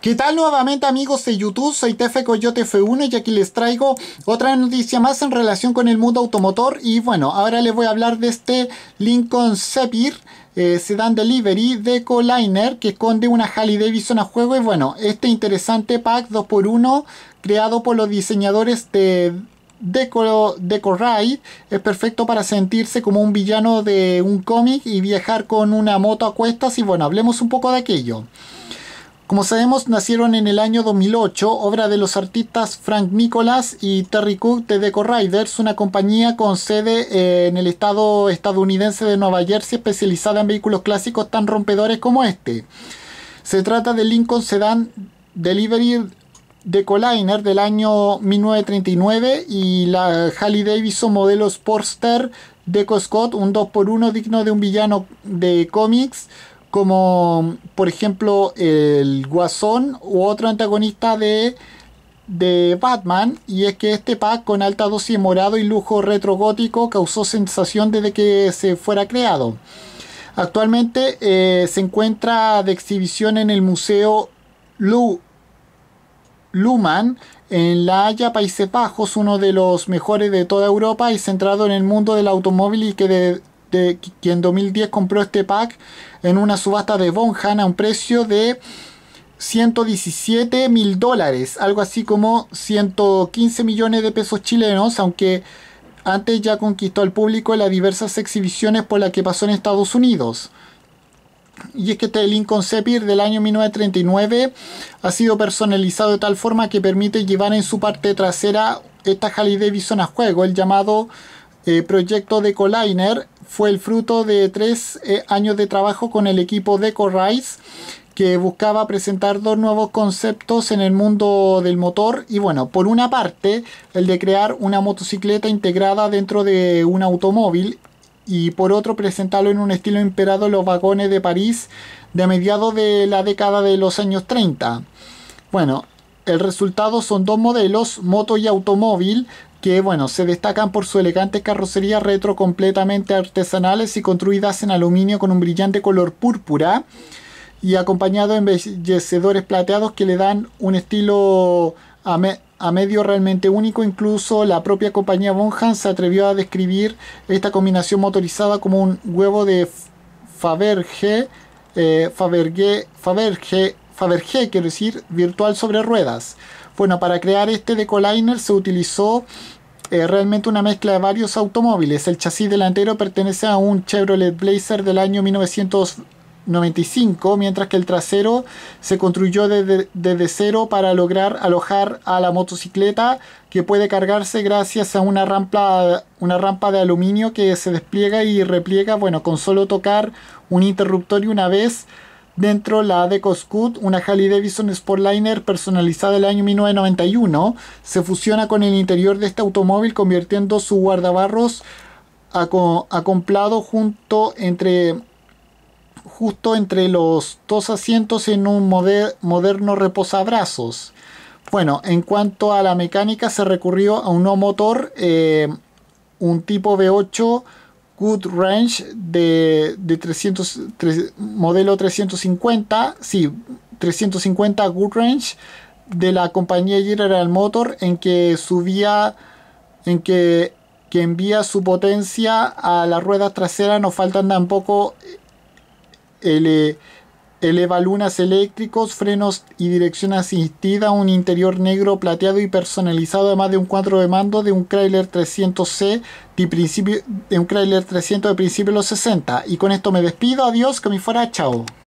¿Qué tal nuevamente amigos de YouTube? Soy Tefe Coyote F1 y aquí les traigo otra noticia más en relación con el mundo automotor. Y bueno, ahora les voy a hablar de este Lincoln Zephyr Sedan Delivery Decoliner que esconde una Harley Davidson a juego. Y bueno, este interesante pack 2x1 creado por los diseñadores de Deco-Ride es perfecto para sentirse como un villano de un cómic y viajar con una moto a cuestas. Y bueno, hablemos un poco de aquello. Como sabemos, nacieron en el año 2008, obra de los artistas Frank Nicholas y Terry Cook de Deco Riders, una compañía con sede en el estado estadounidense de Nueva Jersey especializada en vehículos clásicos tan rompedores como este. Se trata del Lincoln Sedan Delivery Decoliner del año 1939 y la Harley Davidson modelo Sportster Deco Scott, un 2x1 digno de un villano de cómics, como por ejemplo el Guasón u otro antagonista de Batman. Y es que este pack con alta dosis de morado y lujo retrogótico causó sensación desde que se fuera creado. Actualmente se encuentra de exhibición en el Museo Luhmann en La Haya, Países Bajos, uno de los mejores de toda Europa y centrado en el mundo del automóvil, y que en 2010 compró este pack en una subasta de Bonham a un precio de $117.000, algo así como 115 millones de pesos chilenos, aunque antes ya conquistó al público en las diversas exhibiciones por las que pasó en Estados Unidos. Y es que este Lincoln Zephyr del año 1939 ha sido personalizado de tal forma que permite llevar en su parte trasera esta Harley Davidson a juego. El llamado proyecto Decoliner fue el fruto de 3 años de trabajo con el equipo Deco-Ride, que buscaba presentar dos nuevos conceptos en el mundo del motor. Y bueno, por una parte el de crear una motocicleta integrada dentro de un automóvil, y por otro presentarlo en un estilo inspirado en los vagones de París de mediados de la década de los años 30. Bueno, el resultado son dos modelos, moto y automóvil, que bueno, se destacan por su elegante carrocería retro completamente artesanales y construidas en aluminio con un brillante color púrpura, y acompañado de embellecedores plateados que le dan un estilo a medio realmente único. Incluso la propia compañía Bonham se atrevió a describir esta combinación motorizada como un huevo de Fabergé, quiero decir, virtual sobre ruedas. Bueno, para crear este Decoliner se utilizó realmente una mezcla de varios automóviles. El chasis delantero pertenece a un Chevrolet Blazer del año 1995, mientras que el trasero se construyó desde cero para lograr alojar a la motocicleta, que puede cargarse gracias a una rampa de aluminio que se despliega y repliega, bueno, con solo tocar un interruptor. Y una vez dentro, la Deco Scott, una Harley Davidson Sportliner personalizada del año 1991, se fusiona con el interior de este automóvil, convirtiendo su guardabarros acoplado justo entre los dos asientos en un moderno reposabrazos. Bueno, en cuanto a la mecánica, se recurrió a un nuevo motor, un tipo V8 Good Range de 300, modelo 350, sí, 350 Good Range de la compañía General Motors, que envía su potencia a las ruedas traseras. No faltan tampoco elevalunas eléctricos, frenos y dirección asistida, un interior negro plateado y personalizado, además de un cuadro de mando de un Chrysler 300C de principio de los 60. Y con esto me despido, adiós, que me fuera, chao.